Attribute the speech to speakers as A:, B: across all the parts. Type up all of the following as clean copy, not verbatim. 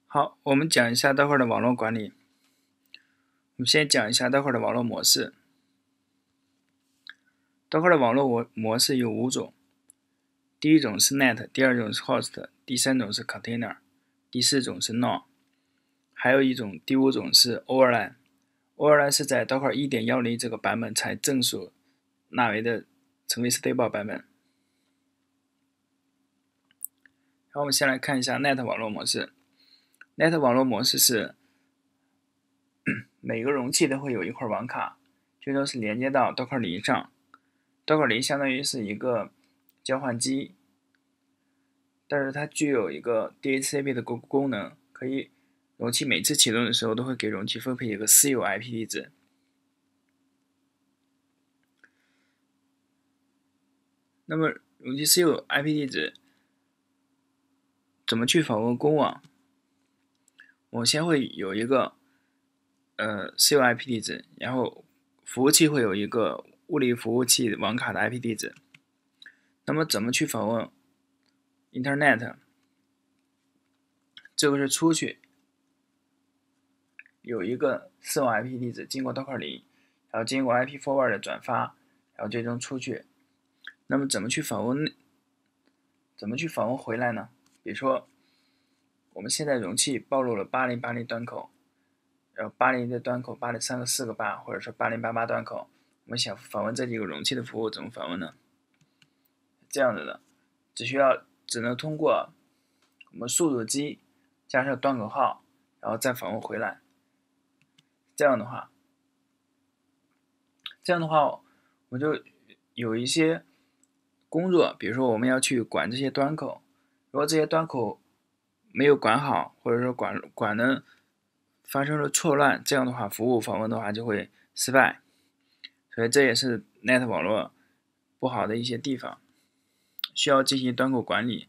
A: 好，我们讲一下待会儿的网络管理。我们先讲一下待会儿的网络模式。待会儿的网络模式有5种，第一种是 NAT， 第二种是 Host， 第三种是 Container， 第四种是 Node， 还有一种第5种是 Overland。Overland 是在待会儿 1.10 这个版本才正式纳为的成为 stable 版本。然后我们先来看一下 NAT 网络模式。NAT 网络模式是每个容器都会有一块网卡，最终是连接到 Docker 零上。Docker 零相当于是一个交换机，但是它具有一个 DHCP 的功能，可以容器每次启动的时候都会给容器分配一个私有 IP 地址。那么容器私有 IP 地址怎么去访问公网？我先会有一个私有 IP 地址，然后服务器会有一个物理服务器网卡的 IP 地址。那么怎么去访问 Internet？ 这个是出去有一个私网 IP 地址，经过 Docker 零，然后经过 IP forward 的转发，然后最终出去。那么怎么去访问回来呢？比如说我们现在容器暴露了8080端口，然后80的端口803个4个8，或者说8088端口，我们想访问这几个容器的服务怎么访问呢？这样子的，只能通过我们速度机加上端口号，然后再访问回来。这样的话，我们就有一些工作，比如说我们要去管这些端口，如果这些端口没有管好，或者说管的发生了错乱，这样的话服务访问的话就会失败。所以这也是 NAT 网络不好的一些地方，需要进行端口管理，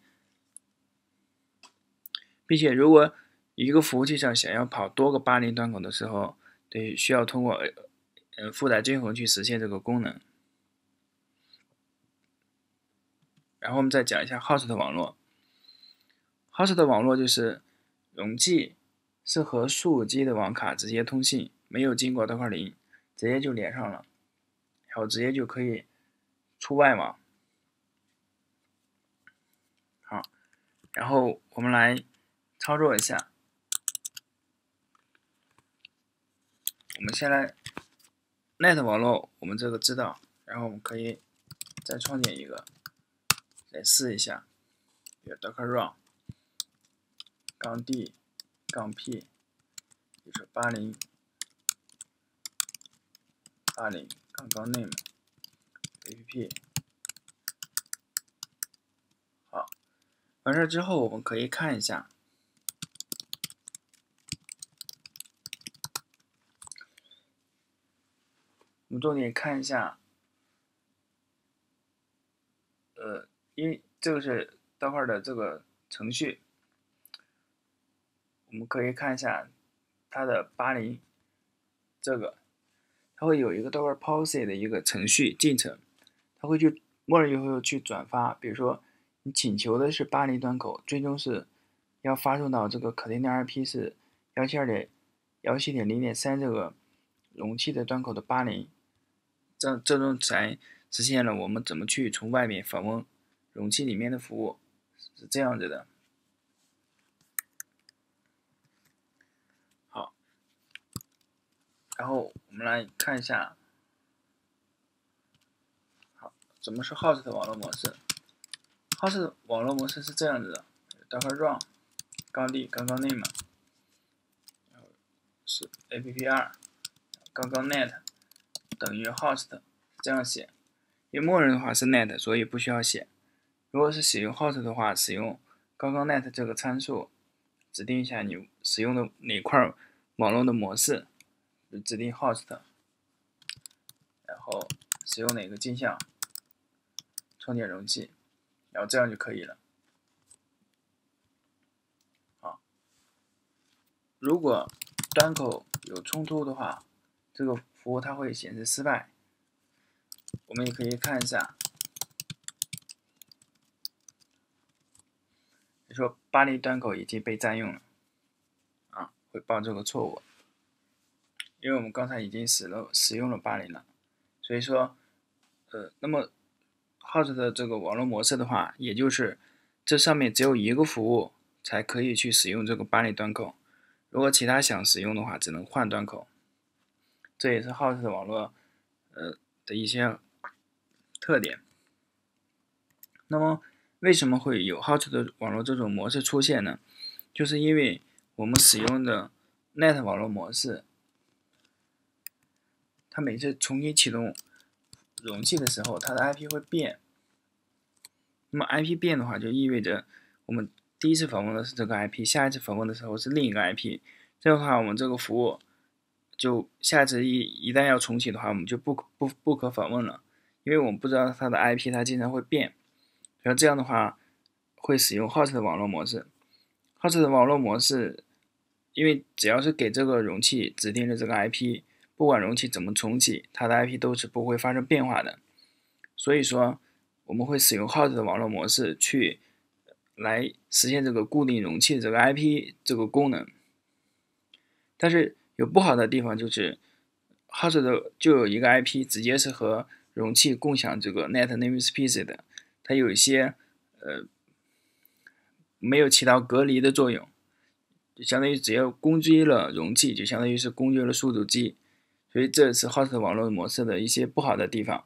A: 并且如果一个服务器上想要跑多个80端口的时候，需要通过负载均衡去实现这个功能。然后我们再讲一下 Host 网络。Host 网络就是容器是和数机的网卡直接通信，没有经过 Docker 零，直接就连上了，然后直接就可以出外网。好，然后我们来操作一下。我们先来 NAT 网络，我们这个知道，然后我们可以再创建一个，来试一下，比如 Docker run -d -p， 比如说80 name app。 好，完事之后我们可以看一下，我们重点看一下，因为这个是待会儿的这个程序，我们可以看一下它的80这个，它会有一个 Docker policy 的一个程序进程，它会去默认以后去转发，比如说你请求的是80端口，最终是要发送到这个 container IP 是172.17.0.3这个容器的端口的80，这种才实现了我们怎么去从外面访问容器里面的服务，是这样子的。好，然后我们来看一下，好，怎么是 Host 网络模式？Host 网络模式是这样子的 ：Docker run -d -name 是 app2 -net 等于 host， 这样写。因为默认的话是 net， 所以不需要写。如果是使用 host 的话，使用net 这个参数，指定一下你使用的哪块网络的模式，指定 host， 然后使用哪个镜像创建容器，然后这样就可以了。好，如果端口有冲突的话，这个服务它会显示失败。我们也可以看一下，比如说80端口已经被占用了， 会报这个错误，因为我们刚才已经使用了80了，所以说，那么 host 的这个网络模式的话，也就是这上面只有一个服务才可以去使用这个80端口，如果其他想使用的话，只能换端口。这也是 host 的网络的一些特点。那么为什么会有 host 的网络这种模式出现呢？就是因为我们使用的 NAT 网络模式，它每次重新启动容器的时候，它的 IP 会变。那么 IP 变的话，就意味着我们第一次访问的是这个 IP， 下一次访问的时候是另一个 IP。这样的话，我们这个服务就下次一旦要重启的话，我们就不可访问了，因为我们不知道它的 IP 它经常会变。然后这样的话，会使用 host 的网络模式。host 的网络模式，因为只要是给这个容器指定的这个 IP， 不管容器怎么重启，它的 IP 都是不会发生变化的。所以说，我们会使用 host 的网络模式去来实现这个固定容器的这个 IP 这个功能。但是有不好的地方就是 host 的就有一个 IP 直接是和容器共享这个 net namespace 的，它有一些没有起到隔离的作用，就相当于只要攻击了容器，就相当于是攻击了数主机，所以这是 host 网络模式的一些不好的地方。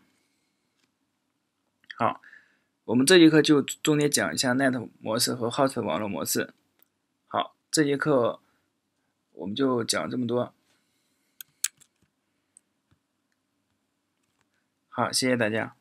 A: 好，我们这节课就重点讲一下 NAT 模式和 host 网络模式。好，这节课我们就讲这么多。好，谢谢大家。